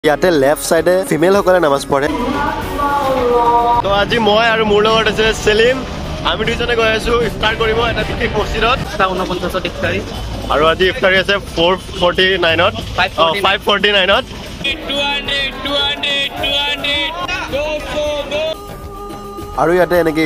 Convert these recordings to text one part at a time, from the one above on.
ইয়াতে লেফট সাইডে ফিমেল সকলে নামাজ পঢ়ে। তো আজি মই আৰু মোৰ লগত আছে সেলিম, আমি দুজনে গৈ আছো ইফতাৰ কৰিব এটা বিশেষ মছজিদত 49 ইফতাৰী, আৰু আজি ইফতাৰী আছে 449ত 549ত। আৰু ইয়াতে এনেকৈ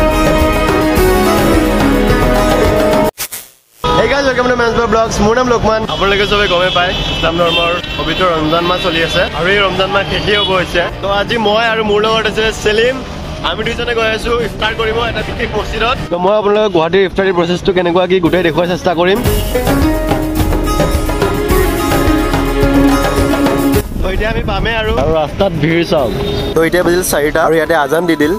Hey guys, welcome to Manzbervlogs. মোৰ নাম লোকমান। আপোনালোকে সবে গমে পায় ইছলাম ধৰ্মৰ পবিত্ৰ ৰমজান মাহ চলি আছে আৰু এই ৰমজান মাহ শেষ হ'ব হৈছে। তো আজি মই আৰু মোৰ লগত আছে সেলিম, আমি দুজনে গৈ আছো ইফতাৰ কৰিব এটা বিশেষ মছজিদত। তো মই আপোনালোকক গুৱাহাটীৰ ইফতাৰী প্ৰচেছটো কেনেকুৱা কি গোটেই দেখুৱাৰ চেষ্টা কৰিম। তো এতিয়া আমি পামে আৰু ৰাস্তাত ভিৰ চাওক। তো এতিয়া বাজিল 4টা আৰু ইয়াতে আজান দি দিল।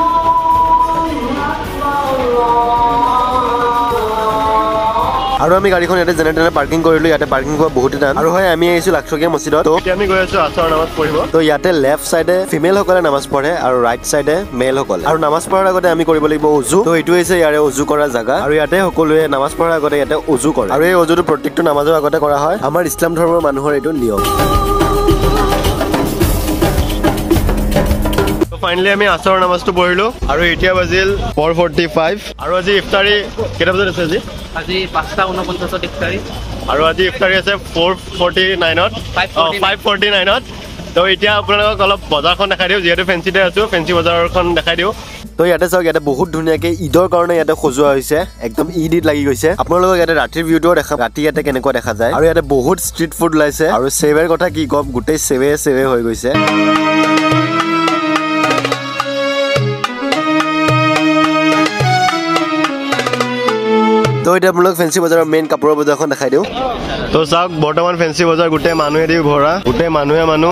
আৰু আমি গাড়ীখন ইয়াতে যেনে তেনে পাৰ্কিং কৰিলো। ইয়াতে পাৰ্কিং কৰা বহুত টান আৰু হয় আমি আহিছো লাখটকীয়া মছজিদত। তো এতিয়া আমি গৈ আছো আসৰ নামাজ পঢ়িব। তো ইয়াতে লেফট সাইডে ফিমেল সকলে নামাজ পঢ়ে আৰু ৰাইট সাইডে মেল সকলে। আৰু নামাজ পঢ়াৰ আগতে আমি কৰিব লাগিব উজু। তো এইটো হৈছে ইয়াৰে উজু কৰা জাগা আৰু ইয়াতে সকলোৱে নামাজ পঢ়াৰ আগতে ইয়াতে উজু কৰে আৰু এই উজুটো প্ৰত্যেকটো নামাজৰ আগতে কৰা হয়। আমাৰ ইছলাম ধৰ্মৰ মানুহৰ এইটো নিয়ম। ফাইনালি আমি আসৰ নামাজটো পঢ়িলো আৰু এতিয়া বাজিল 4:45 আৰু আজি ইফতাৰী কেইটা বজাত আছে আজি 5:49 ইফতাৰী আৰু আজি ইফতাৰী আছে 449ত 549ত। তো এতিয়া আপোনালোকক অলপ বজাৰখন দেখাই দিওঁ, যিহেতু ফেঞ্চিতে আছো, ফেঞ্চি বজাৰখন দেখাই দিওঁ। তো ইয়াতে চাওক, ইয়াতে বহুত ধুনীয়াকে ঈদৰ কাৰণে ইয়াতে সজোৱা হৈছে, একদম ঈদ লাগি গৈছে। আপোনালোকক ইয়াতে ৰাতিৰ ভিউটোও দেখাম, ৰাতি ইয়াতে কেনেকুৱা দেখা যায়। আৰু ইয়াতে বহুত ষ্ট্ৰীট ফুড ওলাইছে আৰু চেৱেৰ কথা কি কম, গোটেই চেৱে হৈ গৈছে। তো এতিয়া আপোনালোক ফেঞ্চি বজাৰৰ মেইন কাপোৰৰ বজাৰখন দেখাই দিওঁ। তো চাওক, বৰ্তমান ফেঞ্চি বজাৰ গোটেই মানুহেদি ভৰা, গোটেই মানুহে মানুহ।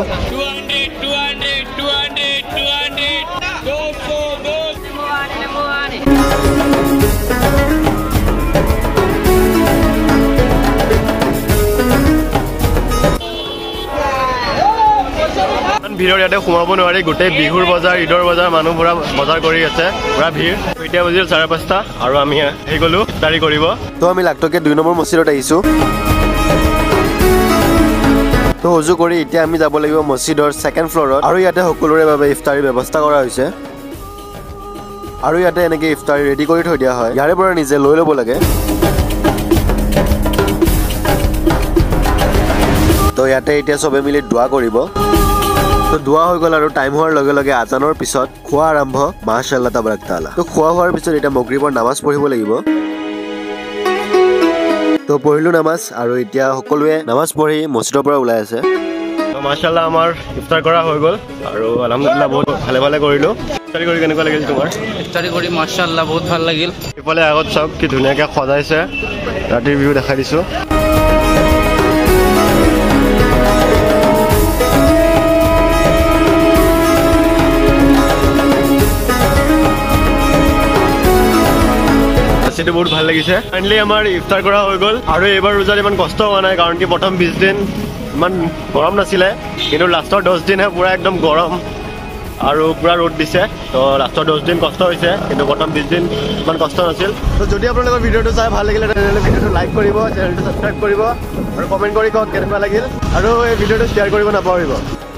ভিৰৰ ইয়াতে সোমাব নোৱাৰি, গোটেই বিহুৰ বজাৰ ঈদৰ বজাৰ মানুহ পুৰা বজাৰ কৰি আছে, পুৰা ভিৰ। এতিয়া বাজিল 5:30 আৰু আমি আহি গলো ইফতাৰী কৰিব। তো আমি লাখটকীয়া 2 নম্বৰ মছজিদত আহিছো। তো উজু কৰি এতিয়া আমি যাব লাগিব মছজিদৰ 2nd ফ্ল'ৰত আৰু ইয়াতে সকলোৰে বাবে ইফতাৰীৰ ব্যৱস্থা কৰা হৈছে আৰু ইয়াতে এনেকৈ ইফতাৰী ৰেডি কৰি থৈ দিয়া হয়, ইয়াৰে পৰা নিজে লৈ ল'ব লাগে। তো ইয়াতে এতিয়া চবে মিলি দোৱা কৰিব। তো দোৱা হৈ গ'ল আৰু টাইম হোৱাৰ লগে লগে আজানৰ পিছত খোৱা আৰম্ভ। মাশাআল্লাহ তাবাৰাক তাআলা। তো খোৱা হোৱাৰ পিছত এতিয়া মাগৰিবৰ নামাজ পঢ়িব লাগিব। তো পঢ়িলো নামাজ আৰু এতিয়া সকলোৱে নামাজ পঢ়ি মছজিদৰ পৰা ওলাই আছে। তো মাশাআল্লাহ আমাৰ ইফতাৰ কৰা হৈ গ'ল আৰু আলহামদুলিল্লাহ বহুত ভালে কৰিলো। ইফতাৰী কৰি কেনেকুৱা লাগিল তোমাৰ? ইফতাৰী কৰি মাশাআল্লাহ বহুত ভাল লাগিল। ইফালে আগত চাওক কি ধুনীয়াকৈ সজাইছে, ৰাতিৰ ভিউ দেখাই দিছো। সেইটো বহুত ভাল লাগিছে। ফাইনেলি আমাৰ ইফতাৰ কৰা হৈ গ'ল আৰু এইবাৰ ৰোজাত ইমান কষ্ট হোৱা নাই, কাৰণ কি প্ৰথম 20 দিন ইমান গৰম নাছিলে, কিন্তু লাষ্টৰ 10 দিনহে পুৰা একদম গৰম আৰু পুৰা ৰ'দ দিছে। তো লাষ্টৰ 10 দিন কষ্ট হৈছে, কিন্তু প্ৰথম 20 দিন ইমান কষ্ট নাছিল। তো যদি আপোনালোকৰ ভিডিঅ'টো চাই ভাল লাগিলে তেনেহ'লে ভিডিঅ'টো লাইক কৰিব, চেনেলটো ছাবস্ক্ৰাইব কৰিব আৰু কমেণ্ট কৰি কওক কেনেকুৱা লাগিল, আৰু এই ভিডিঅ'টো শ্বেয়াৰ কৰিব নাপাহৰিব।